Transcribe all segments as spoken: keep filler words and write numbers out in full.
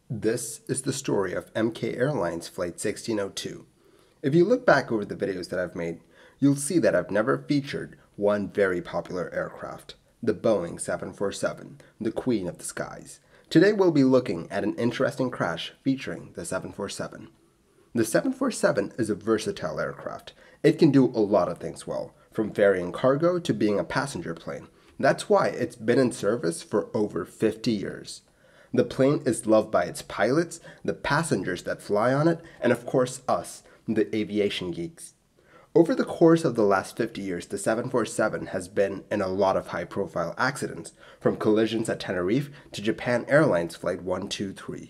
This is the story of M K Airlines Flight sixteen oh two. If you look back over the videos that I've made, you'll see that I've never featured one very popular aircraft, the Boeing seven forty-seven, the queen of the skies. Today we'll be looking at an interesting crash featuring the seven forty-seven. The seven forty-seven is a versatile aircraft. It can do a lot of things well, from ferrying cargo to being a passenger plane. That's why it's been in service for over fifty years. The plane is loved by its pilots, the passengers that fly on it, and of course us, the aviation geeks. Over the course of the last fifty years, the seven forty-seven has been in a lot of high-profile accidents, from collisions at Tenerife to Japan Airlines Flight one two three.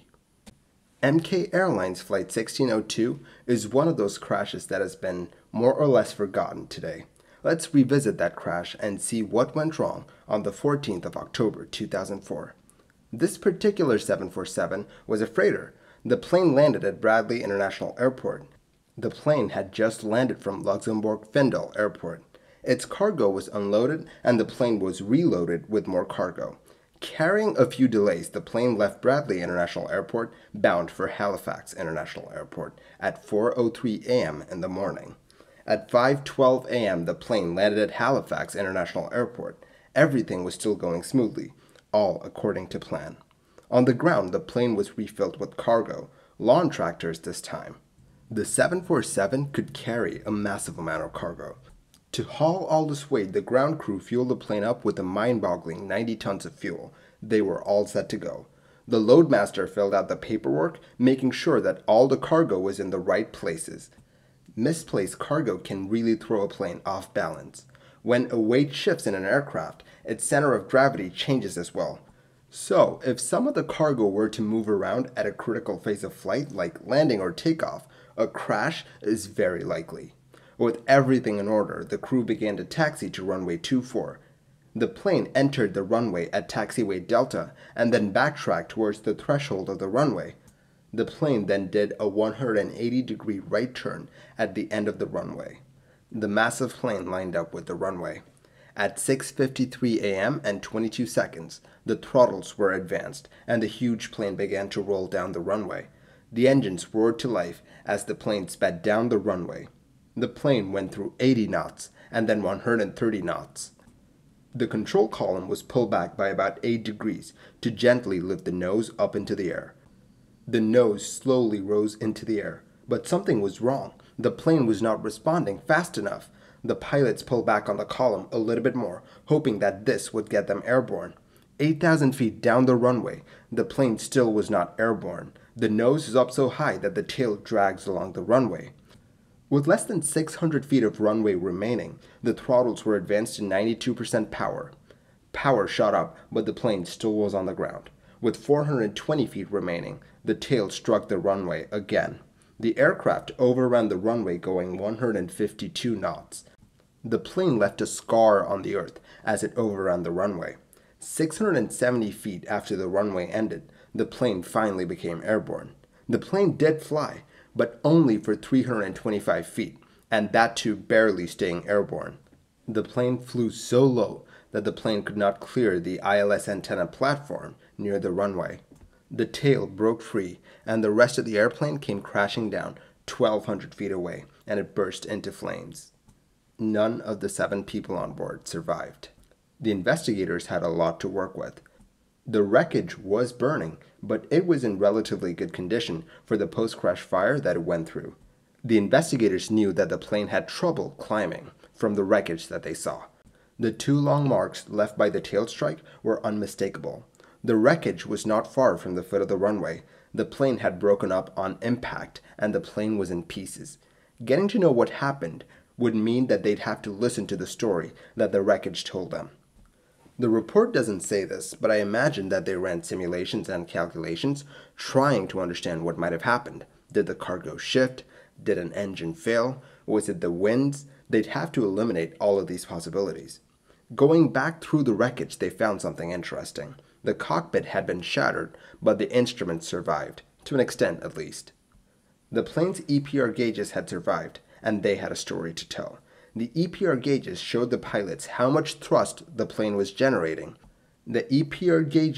M K Airlines Flight sixteen oh two is one of those crashes that has been more or less forgotten today. Let's revisit that crash and see what went wrong on the fourteenth of October two thousand four. This particular seven forty-seven was a freighter. The plane landed at Bradley International Airport. The plane had just landed from Luxembourg-Findel Airport. Its cargo was unloaded and the plane was reloaded with more cargo. Carrying a few delays, the plane left Bradley International Airport bound for Halifax International Airport at four oh three a m in the morning. At five twelve a m the plane landed at Halifax International Airport. Everything was still going smoothly, all according to plan. On the ground, the plane was refilled with cargo, lawn tractors this time. The seven forty-seven could carry a massive amount of cargo. To haul all this weight, the ground crew fueled the plane up with a mind-boggling ninety tons of fuel. They were all set to go. The loadmaster filled out the paperwork, making sure that all the cargo was in the right places. Misplaced cargo can really throw a plane off balance. When a weight shifts in an aircraft, its center of gravity changes as well. So, if some of the cargo were to move around at a critical phase of flight, like landing or takeoff, a crash is very likely. With everything in order, the crew began to taxi to runway two four. The plane entered the runway at taxiway Delta and then backtracked towards the threshold of the runway. The plane then did a one hundred eighty degree right turn at the end of the runway. The massive plane lined up with the runway. At six fifty-three a m and twenty-two seconds, the throttles were advanced and the huge plane began to roll down the runway. The engines roared to life as the plane sped down the runway. The plane went through eighty knots and then one hundred thirty knots. The control column was pulled back by about eight degrees to gently lift the nose up into the air. The nose slowly rose into the air, but something was wrong. The plane was not responding fast enough. The pilots pulled back on the column a little bit more, hoping that this would get them airborne. eight thousand feet down the runway, the plane still was not airborne. The nose is up so high that the tail drags along the runway. With less than six hundred feet of runway remaining, the throttles were advanced to ninety-two percent power. Power shot up, but the plane still was on the ground. With four hundred twenty feet remaining, the tail struck the runway again. The aircraft overran the runway going one hundred fifty-two knots. The plane left a scar on the earth as it overran the runway. six hundred seventy feet after the runway ended, the plane finally became airborne. The plane did fly, but only for three hundred twenty-five feet, and that too barely staying airborne. The plane flew so low that the plane could not clear the I L S antenna platform near the runway. The tail broke free, and the rest of the airplane came crashing down twelve hundred feet away, and it burst into flames. None of the seven people on board survived. The investigators had a lot to work with. The wreckage was burning, but it was in relatively good condition for the post-crash fire that it went through. The investigators knew that the plane had trouble climbing from the wreckage that they saw. The two long marks left by the tail strike were unmistakable. The wreckage was not far from the foot of the runway. The plane had broken up on impact and the plane was in pieces. Getting to know what happened would mean that they'd have to listen to the story that the wreckage told them. The report doesn't say this, but I imagine that they ran simulations and calculations trying to understand what might have happened. Did the cargo shift? Did an engine fail? Was it the winds? They'd have to eliminate all of these possibilities. Going back through the wreckage, they found something interesting. The cockpit had been shattered, but the instruments survived, to an extent at least. The plane's E P R gauges had survived, and they had a story to tell. The E P R gauges showed the pilots how much thrust the plane was generating. The E P R gauges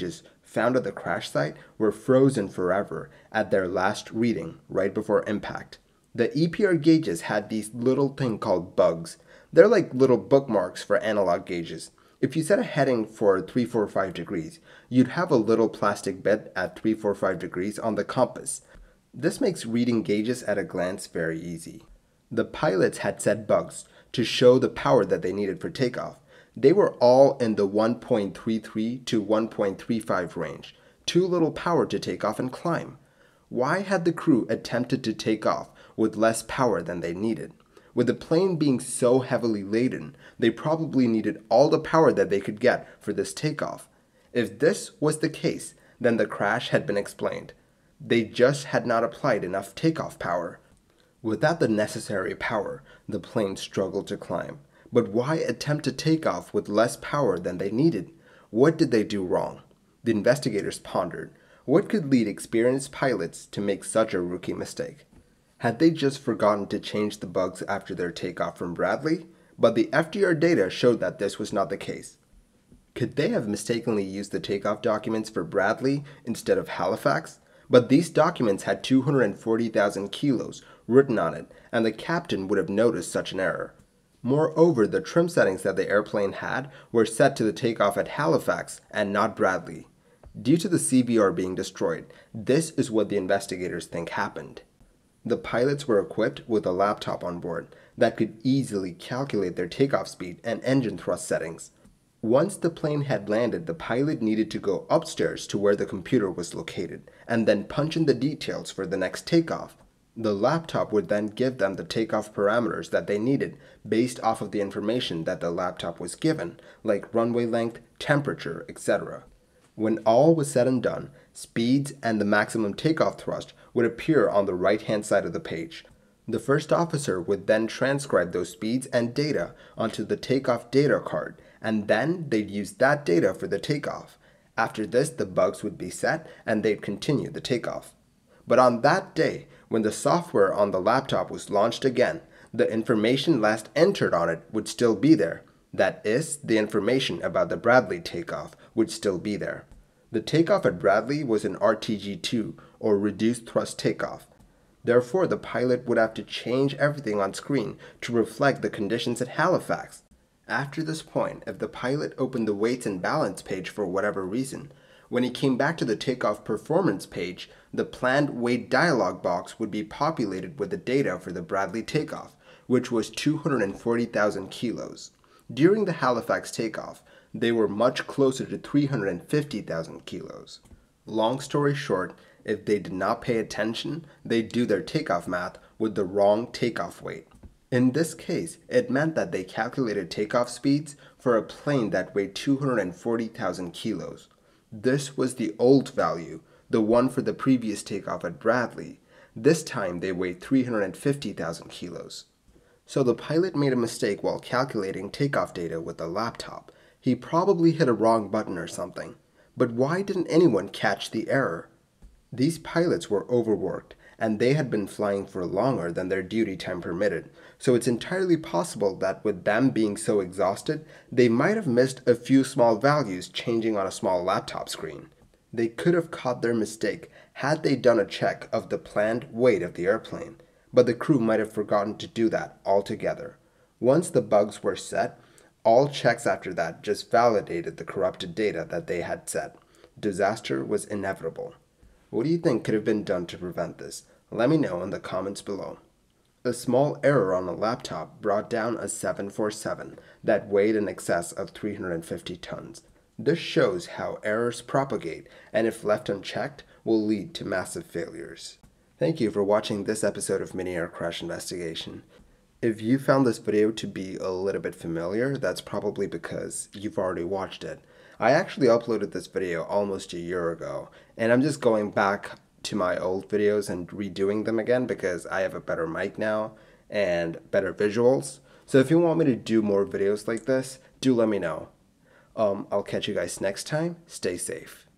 found at the crash site were frozen forever at their last reading right before impact. The E P R gauges had these little thing called bugs. They're like little bookmarks for analog gauges. If you set a heading for three forty-five degrees, you'd have a little plastic bit at three forty-five degrees on the compass. This makes reading gauges at a glance very easy. The pilots had set bugs to show the power that they needed for takeoff. They were all in the one point three three to one point three five range, too little power to take off and climb. Why had the crew attempted to take off with less power than they needed? With the plane being so heavily laden, they probably needed all the power that they could get for this takeoff. If this was the case, then the crash had been explained. They just had not applied enough takeoff power. Without the necessary power, the plane struggled to climb. But why attempt to take off with less power than they needed? What did they do wrong? The investigators pondered. What could lead experienced pilots to make such a rookie mistake? Had they just forgotten to change the bugs after their takeoff from Bradley? But the F D R data showed that this was not the case. Could they have mistakenly used the takeoff documents for Bradley instead of Halifax? But these documents had two hundred forty thousand kilos written on it, and the captain would have noticed such an error. Moreover, the trim settings that the airplane had were set to the takeoff at Halifax and not Bradley. Due to the C B R being destroyed, this is what the investigators think happened. The pilots were equipped with a laptop on board that could easily calculate their takeoff speed and engine thrust settings. Once the plane had landed, the pilot needed to go upstairs to where the computer was located and then punch in the details for the next takeoff. The laptop would then give them the takeoff parameters that they needed based off of the information that the laptop was given, like runway length, temperature, et cetera. When all was said and done, speeds and the maximum takeoff thrust would appear on the right-hand side of the page. The first officer would then transcribe those speeds and data onto the takeoff data card, and then they'd use that data for the takeoff. After this, the bugs would be set and they'd continue the takeoff. But on that day, when the software on the laptop was launched again, the information last entered on it would still be there. That is, the information about the Bradley takeoff would still be there. The takeoff at Bradley was an R T G two, or reduced thrust takeoff. Therefore, the pilot would have to change everything on screen to reflect the conditions at Halifax. After this point, if the pilot opened the weights and balance page for whatever reason, when he came back to the takeoff performance page, the planned weight dialog box would be populated with the data for the Bradley takeoff, which was two hundred forty thousand kilos. During the Halifax takeoff, they were much closer to three hundred fifty thousand kilos. Long story short, if they did not pay attention, they'd do their takeoff math with the wrong takeoff weight. In this case, it meant that they calculated takeoff speeds for a plane that weighed two hundred forty thousand kilos. This was the old value, the one for the previous takeoff at Bradley. This time they weighed three hundred fifty thousand kilos. So the pilot made a mistake while calculating takeoff data with the laptop. He probably hit a wrong button or something. But why didn't anyone catch the error? These pilots were overworked, and they had been flying for longer than their duty time permitted, so it's entirely possible that with them being so exhausted, they might have missed a few small values changing on a small laptop screen. They could have caught their mistake had they done a check of the planned weight of the airplane, but the crew might have forgotten to do that altogether. Once the bugs were set, all checks after that just validated the corrupted data that they had set. Disaster was inevitable. What do you think could have been done to prevent this? Let me know in the comments below. A small error on a laptop brought down a seven forty-seven that weighed in excess of three hundred fifty tons. This shows how errors propagate and if left unchecked will lead to massive failures. Thank you for watching this episode of Mini Air Crash Investigation. If you found this video to be a little bit familiar, that's probably because you've already watched it. I actually uploaded this video almost a year ago, and I'm just going back to my old videos and redoing them again because I have a better mic now and better visuals. So if you want me to do more videos like this, do let me know. Um, I'll catch you guys next time. Stay safe.